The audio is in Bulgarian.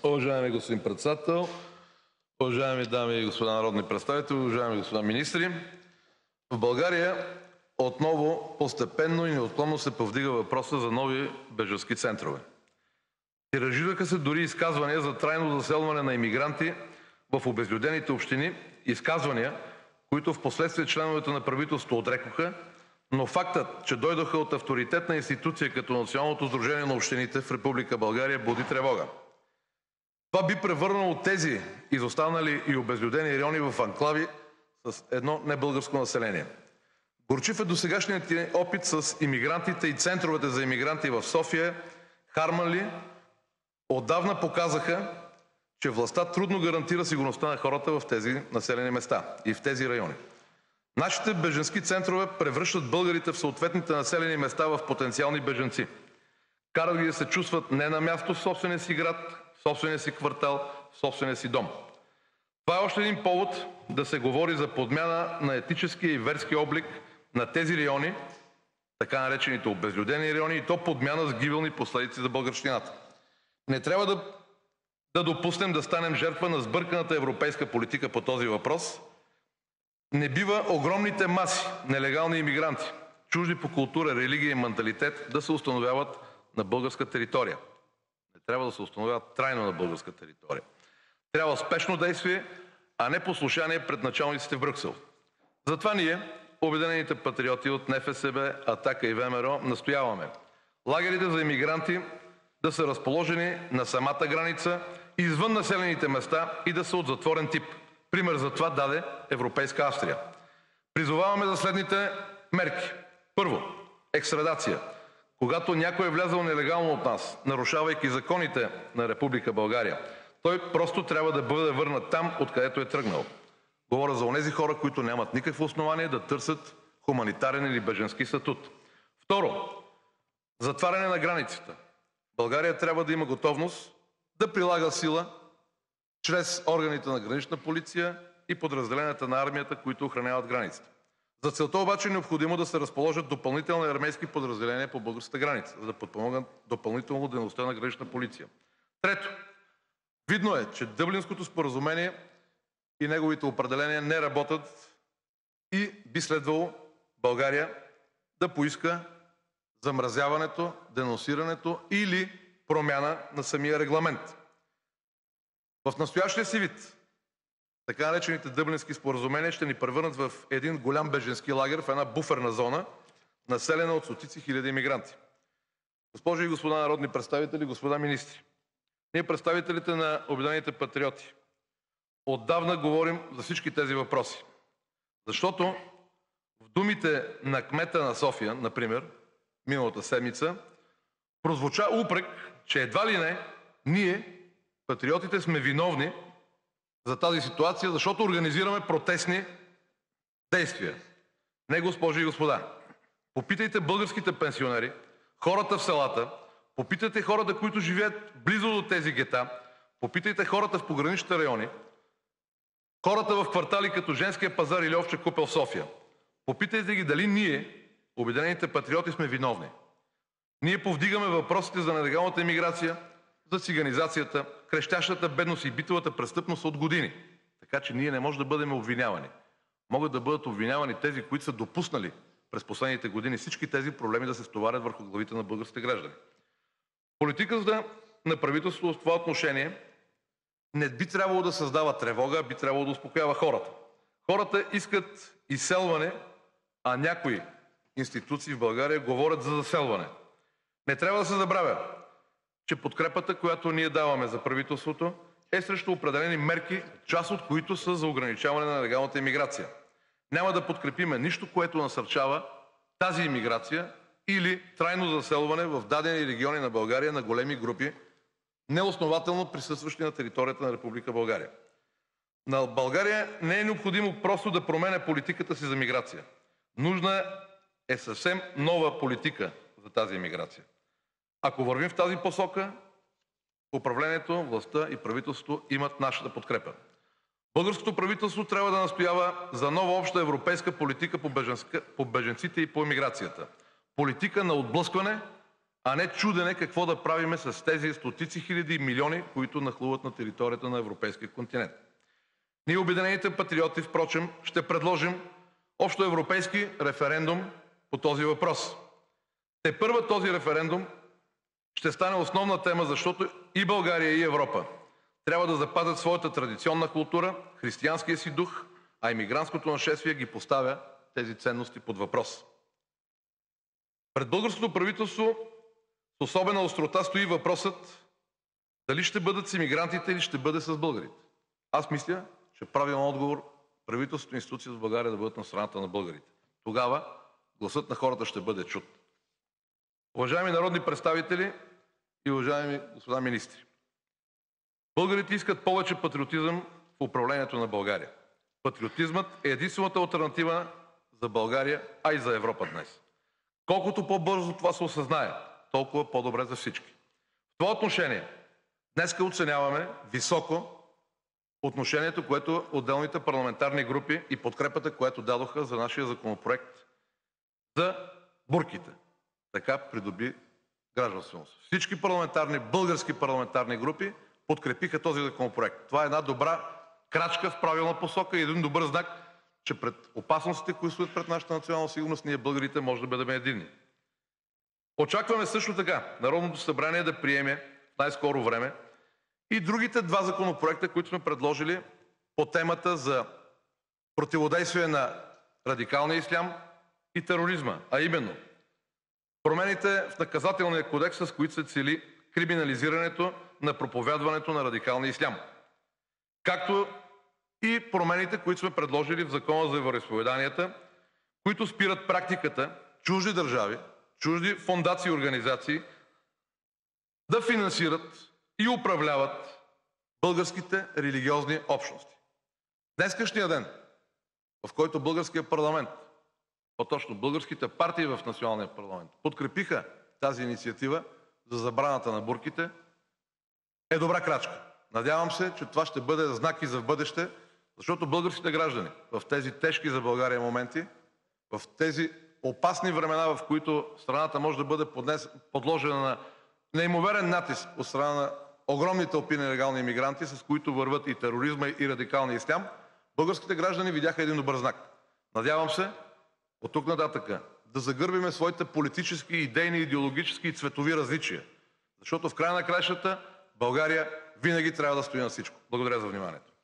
Уважаеми господин председател, уважаеми дами и господа народни представители, уважаеми господа министри! В България отново постепенно и неотклонно се повдига въпроса за нови бежански центрове. Тиражираха се дори изказвания за трайно заселване на имигранти в обезлюдените общини, изказвания, които впоследствие членовете на правителството отрекоха, но фактът, че дойдоха от авторитетна институция като Националното сдружение на общините в Република България, буди тревога. Това би превърнало тези изостанали и обезлюдени райони в анклави с едно небългарско население. Горчив е досегашният ни опит с имигрантите и центровете за имигранти в София, Харманли. Отдавна показаха, че властта трудно гарантира сигурността на хората в тези населени места и в тези райони. Нашите бежански центрове превръщат българите в съответните населени места в потенциални бежанци. Карат ги да се чувстват не на място в собствения си град, в собствения си квартал, в собствения си дом. Това е още един повод да се говори за подмяна на етническия и верски облик на тези райони, така наречените обезлюдени райони, и то подмяна с гибелни последици за българщината. Не трябва да допуснем да станем жертва на сбърканата европейска политика по този въпрос. Не бива огромните маси нелегални имигранти, чужди по култура, религия и менталитет, да се установяват на българска територия. Не трябва да се установяват трайно на българска територия. Трябва спешно действие, а не послушание пред началниците в Брюксел. Затова ние, Обединените патриоти от НФСБ, Атака и ВМРО, настояваме лагерите за имигранти да са разположени на самата граница, извън населените места и да са от затворен тип. Пример за това даде Европейска Австрия. Призоваваме за следните мерки. Първо, екстрадация. Когато някой е влязъл нелегално от нас, нарушавайки законите на Република България, той просто трябва да бъде върнат там, откъдето е тръгнал. Говоря за онези хора, които нямат никакво основание да търсят хуманитарен или бежански статут. Второ, затваряне на границата. България трябва да има готовност да прилага сила чрез органите на гранична полиция и подразделенията на армията, които охраняват границата. За целта обаче е необходимо да се разположат допълнителни армейски подразделения по българската граница, за да подпомогнат допълнително дейността на гранична полиция. Трето, видно е, че Дъблинското споразумение и неговите определения не работят и би следвало България да поиска замразяването, денонсирането или промяна на самия регламент. В настоящия си вид така наречените Дъблински споразумения ще ни превърнат в един голям бежански лагер, в една буферна зона, населена от стотици хиляди имигранти. Госпожи и господа народни представители, господа министри, ние, представителите на Обединените патриоти, отдавна говорим за всички тези въпроси. Защото в думите на кмета на София, например, миналата седмица, прозвуча упрек, че едва ли не ние, патриотите, сме виновни за тази ситуация, защото организираме протестни действия. Не, госпожи и господа. Попитайте българските пенсионери, хората в селата, попитайте хората, които живеят близо до тези гета, попитайте хората в пограничните райони, хората в квартали като Женския пазар или Овча купел в София. Попитайте ги дали ние, Обединените патриоти, сме виновни. Ние повдигаме въпросите за нелегалната имиграция, за циганизацията, крещящата бедност и битовата престъпност от години. Така че ние не можем да бъдем обвинявани. Могат да бъдат обвинявани тези, които са допуснали през последните години всички тези проблеми да се стоварят върху главите на българските граждани. Политиката на правителството в това отношение не би трябвало да създава тревога, а би трябвало да успокоява хората. Хората искат изселване, а някои институции в България говорят за заселване. Не трябва да се забравя, че подкрепата, която ние даваме за правителството, е срещу определени мерки, част от които са за ограничаване на нелегалната имиграция. Няма да подкрепиме нищо, което насърчава тази имиграция или трайно заселване в дадени региони на България на големи групи, неоснователно присъстващи на територията на Република България. На България не е необходимо просто да променя политиката си за миграция. Нужна е съвсем нова политика за тази имиграция. Ако вървим в тази посока, управлението, властта и правителството имат нашата подкрепа. Българското правителство трябва да настоява за нова обща европейска политика по бежанците и по емиграцията. Политика на отблъскване, а не чудене какво да правиме с тези стотици хиляди и милиони, които нахлуват на територията на европейския континент. Ние, Обединените патриоти, впрочем, ще предложим общоевропейски референдум по този въпрос. Тепърва този референдум ще стане основна тема, защото и България, и Европа трябва да запазят своята традиционна култура, християнския си дух, а имигрантското нашествие ги поставя тези ценности под въпрос. Пред българското правителство с особена острота стои въпросът дали ще бъдат с имигрантите или ще бъде с българите. Аз мисля, че правилен отговор правителството и институциите в България да бъдат на страната на българите. Тогава гласът на хората ще бъде чут. Уважаеми народни представители и уважаеми господа министри, българите искат повече патриотизъм в управлението на България. Патриотизмът е единствената алтернатива за България, а и за Европа днес. Колкото по-бързо това се осъзнае, толкова по-добре за всички. В това отношение днеска оценяваме високо отношението, което отделните парламентарни групи и подкрепата, която дадоха за нашия законопроект за бурките. Така придоби гражданственост. Всички български парламентарни групи подкрепиха този законопроект. Това е една добра крачка в правилна посока и един добър знак, че пред опасностите, които стоят пред нашата национална сигурност, ние българите може да бъдем единни. Очакваме също така Народното събрание да приеме в най-скоро време и другите два законопроекта, които сме предложили по темата за противодействие на радикалния ислям и тероризма, а именно промените в Наказателния кодекс, с които се цели криминализирането на проповядването на радикалния ислям, както и промените, които сме предложили в Закона за вероизповеданията, които спират практиката чужди държави, чужди фондации и организации да финансират и управляват българските религиозни общности. Днескашния ден, в който българския парламент, по-точно българските партии в националния парламент, подкрепиха тази инициатива за забраната на бурките, е добра крачка. Надявам се, че това ще бъде знак и за в бъдеще, защото българските граждани в тези тежки за България моменти, в тези опасни времена, в които страната може да бъде подложена на неимоверен натиск от страна на огромни тълпи нелегални имигранти, с които върват и тероризма, и радикалния ислям, българските граждани видяха един добър знак. Надявам се от тук нататък да загърбиме своите политически, идейни, идеологически и цветови различия. Защото в края на краищата България винаги трябва да стои на всичко. Благодаря за вниманието.